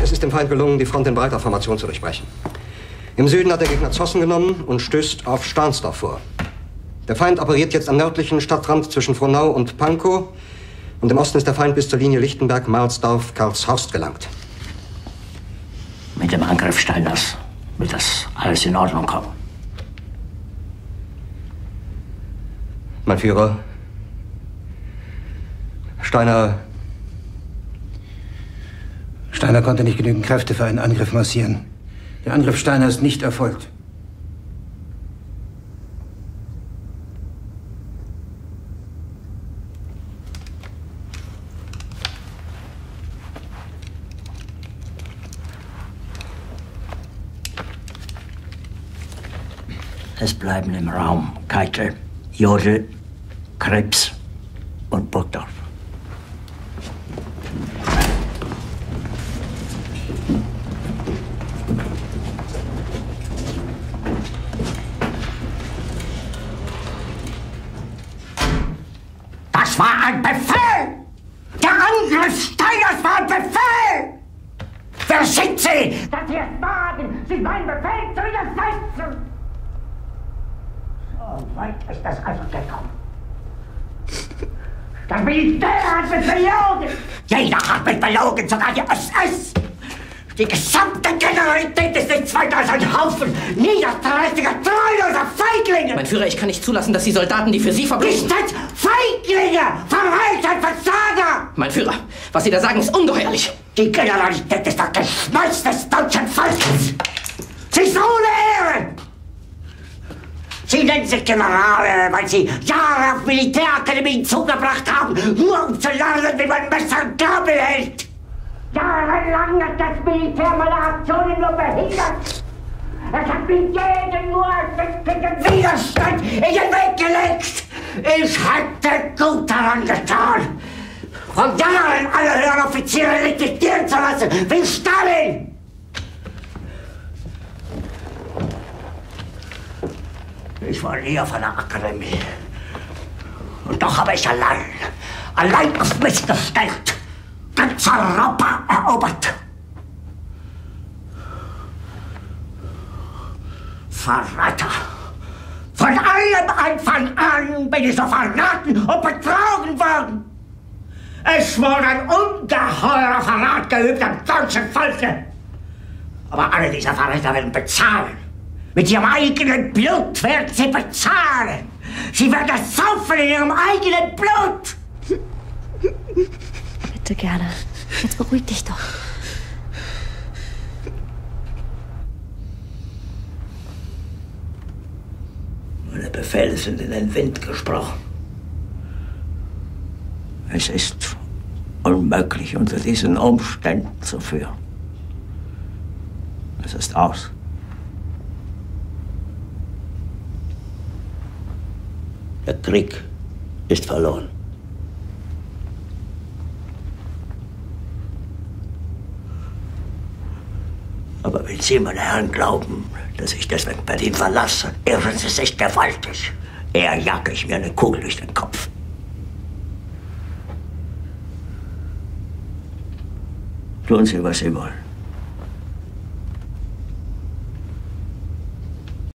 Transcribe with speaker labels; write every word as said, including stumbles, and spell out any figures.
Speaker 1: Es ist dem Feind gelungen, die Front in breiter Formation zu durchbrechen. Im Süden hat der Gegner Zossen genommen und stößt auf Stahnsdorf vor. Der Feind operiert jetzt am nördlichen Stadtrand zwischen Frohnau und Pankow. Und im Osten ist der Feind bis zur Linie Lichtenberg-Marsdorf-Karlshorst gelangt.
Speaker 2: Mit dem Angriff Steiners wird das alles in Ordnung kommen.
Speaker 1: Mein Führer, Steiner...
Speaker 3: Steiner konnte nicht genügend Kräfte für einen Angriff massieren. Der Angriff Steiner ist nicht erfolgt.
Speaker 2: Es bleiben im Raum Keitel, Jodl, Krebs und Burgdorf.
Speaker 4: Das war ein Befehl! Der Angriff Steiners war ein Befehl! Wer sind Sie, dass Sie es wagen, sich meinen Befehl zu widersetzen? So weit ist das also gekommen. Das Militär hat mich belogen! Jeder hat mich belogen, sogar die S S! Die gesamte Generalität ist nichts weiter als ein Haufen niederträchtiger, treuloser Feiglinge!
Speaker 5: Mein Führer, ich kann nicht zulassen, dass die Soldaten, die für Sie verbringen...
Speaker 4: Nicht als Feiglinge! Verreiter, Versager!
Speaker 5: Mein Führer, was Sie da sagen, ist ungeheuerlich!
Speaker 4: Die Generalität ist das Geschmeiß des deutschen Volkes! Sie ist ohne Ehre! Sie nennen sich Generale, weil Sie Jahre auf Militärakademien zugebracht haben, nur um zu lernen, wie man Messer und Gabel hält! Jahrelang hat das Militär meine Aktionen nur behindert. Es hat mir jeden nur ersichtlichen Widerstand in den Weg gelegt. Ich hätte gut daran getan, von Jahren alle höheren Offiziere liquidieren zu lassen, wie Stalin. Ich war nie auf einer Akademie. Und doch habe ich allein, allein auf mich gestellt, ganz Europa erobert. Verräter! Von allem Anfang an bin ich so verraten und betrogen worden. Es wurde ein ungeheurer Verrat geübt am deutschen Volke. Aber alle diese Verräter werden bezahlen. Mit ihrem eigenen Blut werden sie bezahlen. Sie werden es saufen in ihrem eigenen Blut.
Speaker 6: Bitte gerne. Jetzt beruhig dich doch.
Speaker 2: Meine Befehle sind in den Wind gesprochen. Es ist unmöglich, unter diesen Umständen zu führen. Es ist aus. Der Krieg ist verloren. Aber wenn Sie, meine Herren, glauben, dass ich deswegen Berlin verlasse, irren Sie sich gewaltig. Eher jage ich mir eine Kugel durch den Kopf. Tun Sie, was Sie wollen.